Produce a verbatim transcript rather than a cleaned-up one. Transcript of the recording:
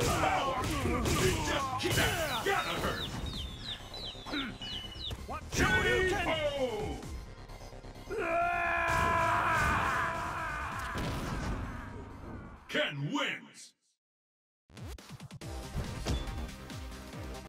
Power! It just keeps gotta hurt! J-O! Ken wins!